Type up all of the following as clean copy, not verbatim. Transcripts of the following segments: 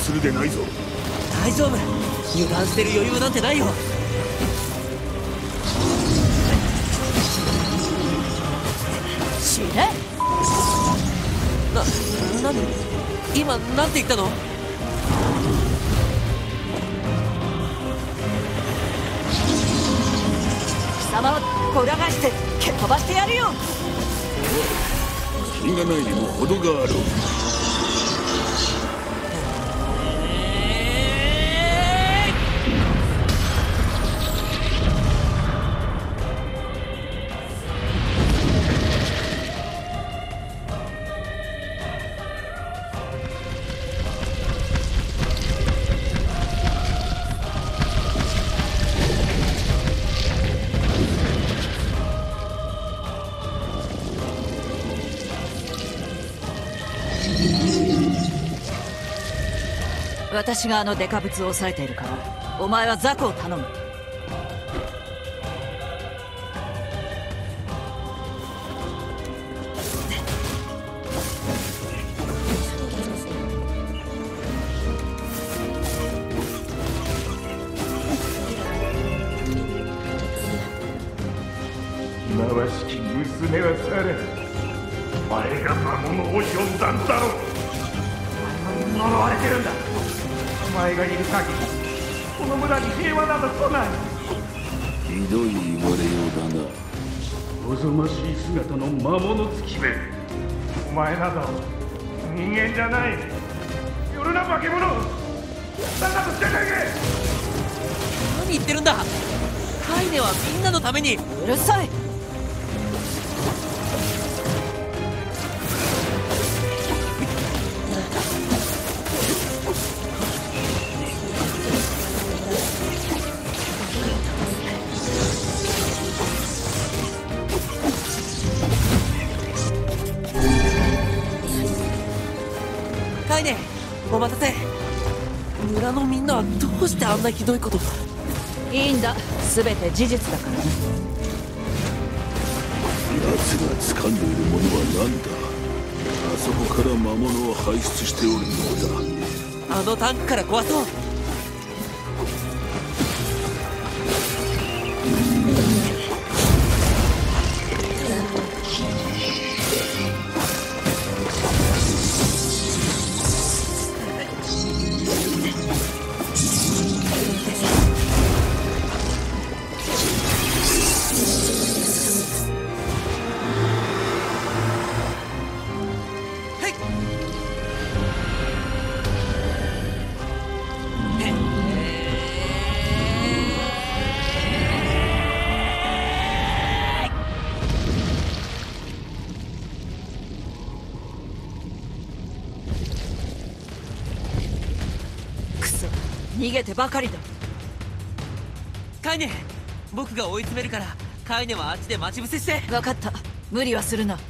するでないぞ。 大丈夫、油断してる余裕なんてないよ。 死ね。 何今なんて言ったの？ 貴様をこらがして蹴っ飛ばしてやるよ。 気がないにも程があろう。 私があのデカブツを抑えているからお前はザコを頼む。 忌まわしき娘はさらお前が魔物を呼んだんだろう。お前は呪われてるんだ。お前がいる限りこの村に平和など来ない。 ひどい言われようだな。 おぞましい姿の魔物付きめ。お前など人間じゃない。夜な化け物。さっさと出ていけ。 何言ってるんだ。カイネはみんなのために。 うるさい。 カイネ、お待たせ。村のみんなはどうしてあんなひどいこと。 いいんだ、全て事実だから。 奴が掴んでいるものは何だ。あそこから魔物を排出しておるのだ。 あのタンクから壊そう。 逃げてばかりだ。 カイネ、僕が追い詰めるからカイネはあっちで待ち伏せして。 分かった、無理はするな。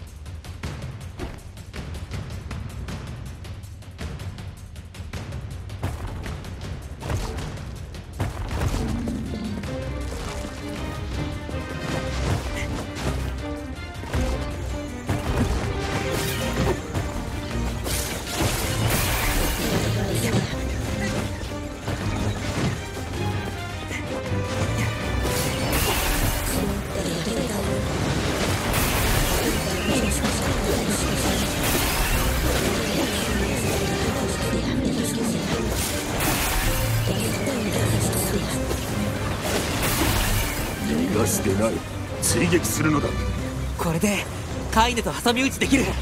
逃がすでない。追撃するのだ。 これでカイネと挟み撃ちできる。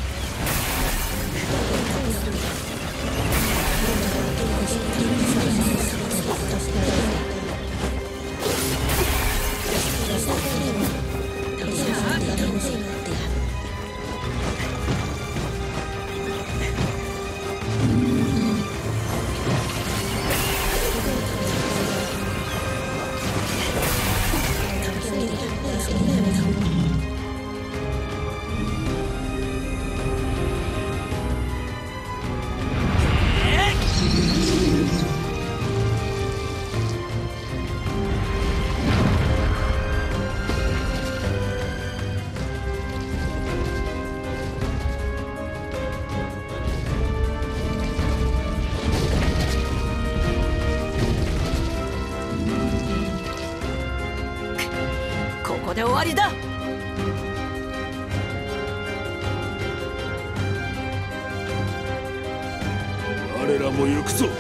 我らも行くぞ。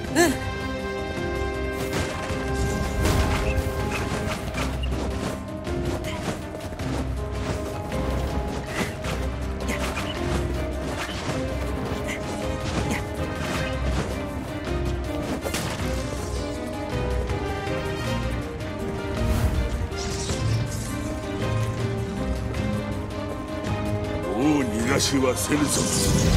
もう逃がしはせぬぞ。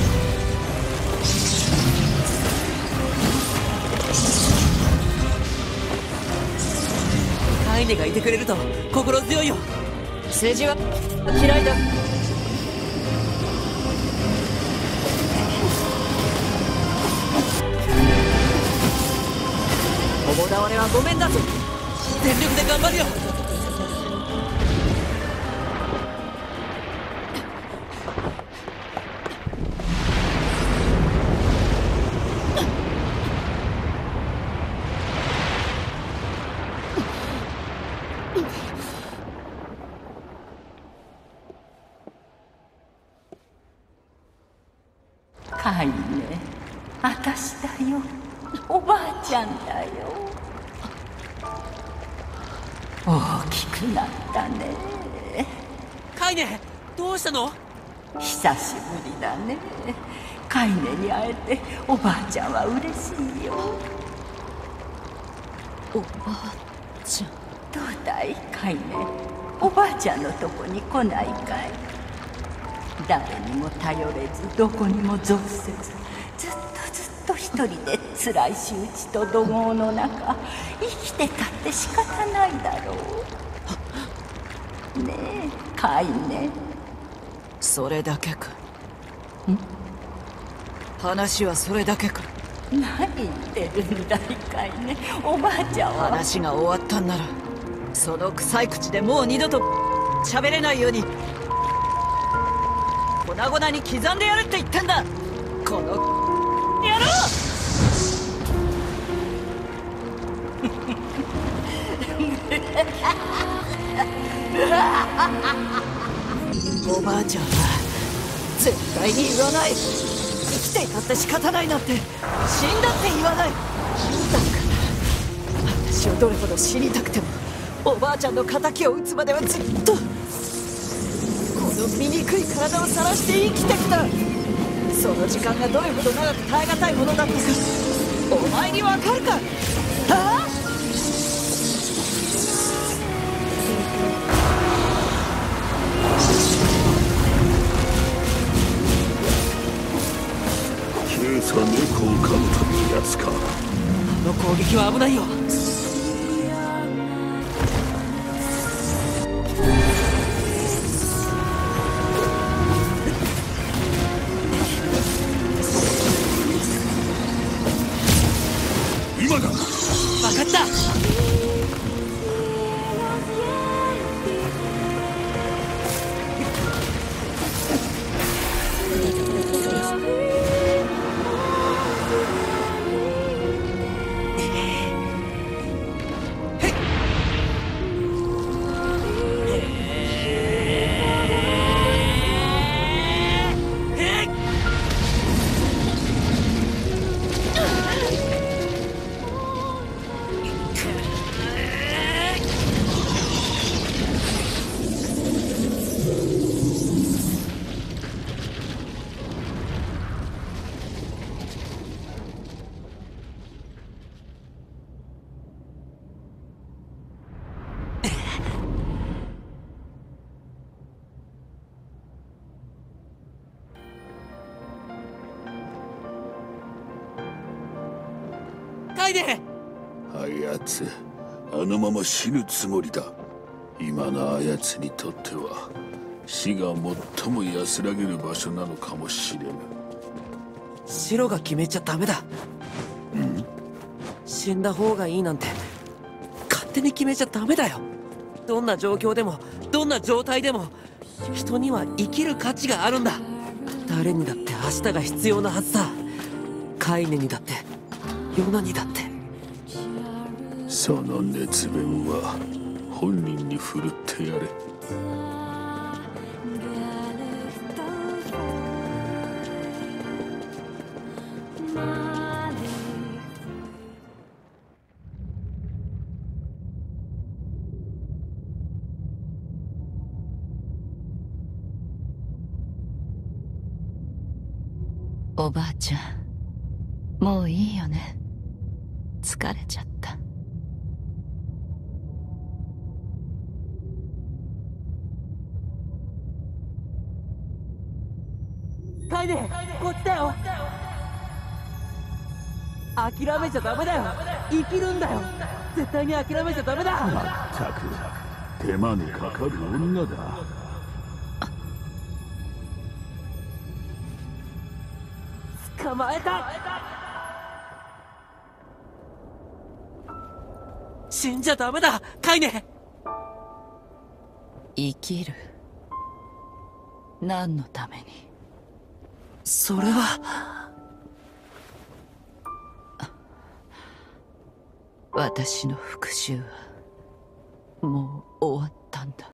カイネがいてくれると心強いよ。 筋は嫌いだ。 友倒れはごめんだぞ。全力で頑張るよ。 カイネ、私だよ。おばあちゃんだよ。大きくなったね。 カイネ、どうしたの？ 久しぶりだね。カイネに会えておばあちゃんは嬉しいよ。 おばあちゃん。 どうだいカイネ、おばあちゃんのとこに来ないかい？誰にも頼れずどこにも属せず、ずっと一人で辛い仕打ちと怒号の中生きてたって仕方ないだろう。ねえカイネ。 それだけか？話はそれだけか？ 何言ってるんだいカイネ。おばあちゃんは話が終わったんならその臭い口でもう二度と喋れないように粉々に刻んでやるって言ってんだ。この野郎。おばあちゃんは絶対に言わない。生きていたって仕方ないなんて死んだって言わない。だから私はどれほど死にたくてもおばあちゃんの敵を討つまではずっとこの醜い体を晒して生きてきた。その時間がどれほど長く耐え難いものだったかお前にわかるか？はあ？ 今朝猫を噛むというやつか。 あの攻撃は危ないよ。 今だ。 分かった。カイネ。 あやつあのまま死ぬつもりだ。今のあやつにとっては死が最も安らげる場所なのかもしれぬ。 白が決めちゃダメだ。死んだ方がいいなんて勝手に決めちゃダメだよ。どんな状況でもどんな状態でも人には生きる価値があるんだ。誰にだって明日が必要なはずだ。カイネにだってヨナにだって。 その熱弁は本人に振るってやれ。 おばあちゃん、もういいよね。疲れちゃった。 カイネ、こっちだよ。諦めちゃダメだよ。生きるんだよ。絶対に諦めちゃダメだ。 まったく手間にかかる女だ。 捕まえた。死んじゃダメだ、カイネ。 生きる。何のために？ それは私の復讐はもう終わったんだ。